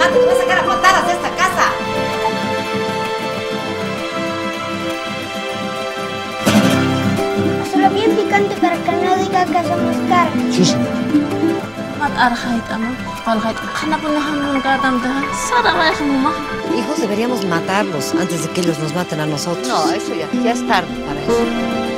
levántate, te voy a sacar a patadas de esta casa. Solo bien picante para que no diga que somos carne. Sí, señor. Hijos, deberíamos matarlos antes de que ellos nos maten a nosotros. No, eso ya es tarde para eso.